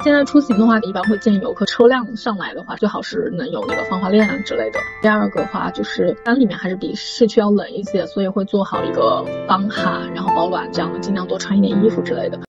现在出行的话，一般会建议游客车辆上来的话，最好是能有那个防滑链啊之类的。第二个的话，就是山里面还是比市区要冷一些，所以会做好一个防寒，然后保暖这样的，尽量多穿一点衣服之类的。